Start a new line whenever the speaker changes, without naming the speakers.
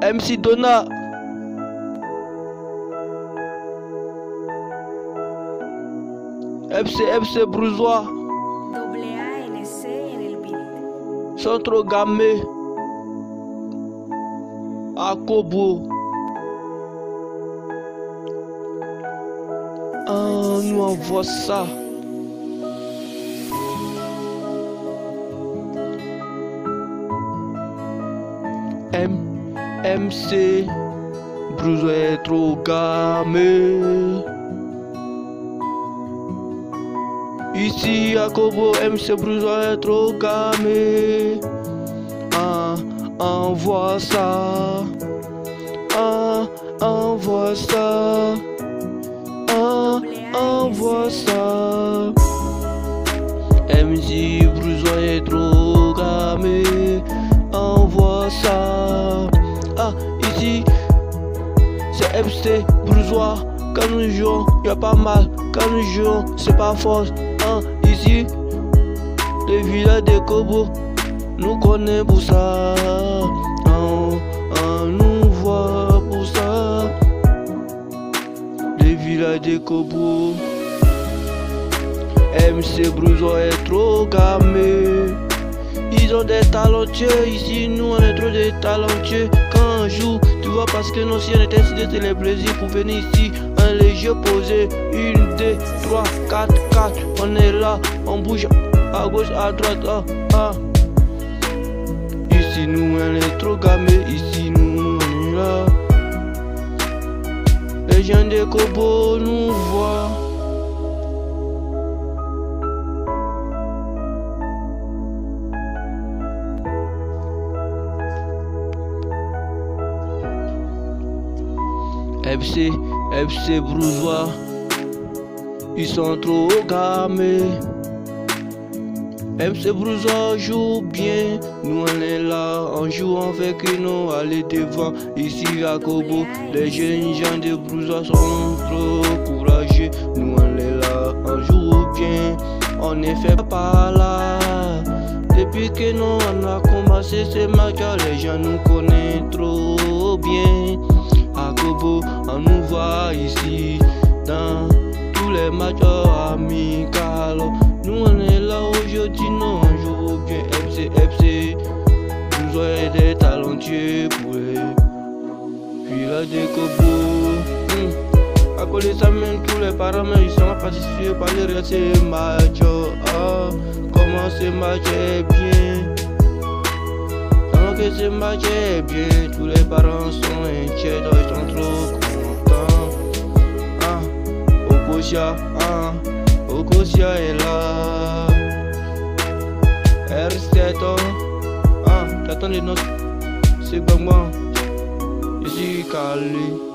MC Donna. FC Bruzois.
ANC en el beat.
Centro Gamé. Akobo. Ah, nous envoie ça. MC Bruzois est trop gamé. Ici à Kobo, MC Bruzois est trop gamé. Ah, envoie ça. Ah, envoie ça. Ah, envoie ça. MC Bruzois est trop gamé. Envoie ça. Ah, ici c'est MC Bruzois. Quand nous jouons, y'a pas mal. Quand nous jouons, c'est pas fort. Ah, ici, le village de Kobo, nous connaissons pour ça. Nous voit pour ça. Le village de Kobo. MC Bruzois est trop gamé. Ils ont des talentueux, ici nous on est trop des talentueux. Quand on joue, tu vois parce que nous si on était décidé c'est les plaisirs pour venir ici. Un léger posé, 1, 2, 3, 4, 4. On est là, on bouge à gauche, à droite. Ah. Ici nous on est trop gamés, ici nous on est là. Les gens de Kobo nous voient. FC Bruzois, ils sont trop gamés. MC Bruzois joue bien, nous on est là, on joue, on fait que nous aller devant. Ici à Kobo, les jeunes gens de Bruzois sont trop courageux. Nous on est là, on joue bien, on est fait par là. Depuis que nous on a commencé ces matchs, les gens nous connaissent trop bien. À Kobo, on nous voit ici dans tous les matchs amicaux. Nous on est là aujourd'hui, nous on joue bien. FC Bruzois est des talentueux pour les villages de Kobo. À côté de ça, même tous les parents, ils sont participés par les reste ces matchs. Ah, comment ce match est bien. Que ce match est bien, tous les parents sont inquiets, ils sont trop contents. Ah, Okosia est là. R7, j'attends les notes. C'est pas moi, je suis calé.